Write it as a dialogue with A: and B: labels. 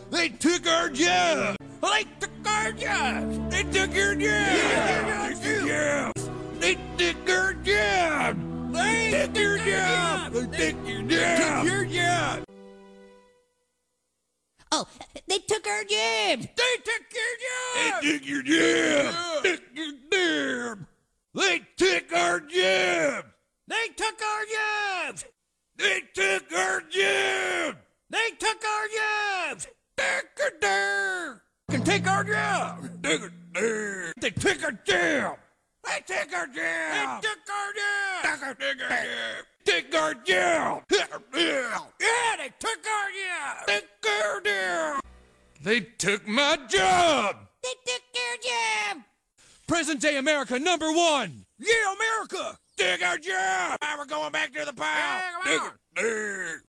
A: They took our job.
B: They took our jobs.
A: They took your job.
B: Yeah,
A: They took your job. They took our job. They took your job. They took your job. Your job.
C: Oh, they took our jobs.
B: They took your jobs.
A: They took your job. They took your job. They took our job.
B: They took our jobs.
A: They took our job.
B: They took our jobs.
A: Can take our job. They took our job.
B: They took our job.
A: They took our job.
B: They took our job.
A: Take our job.
B: Yeah, they took our job.
A: Take our job. They took my job.
C: They took your job.
D: Present day America #1.
B: Yeah, America.
A: Take our job. We're going back to the pile.
B: Yeah, come on.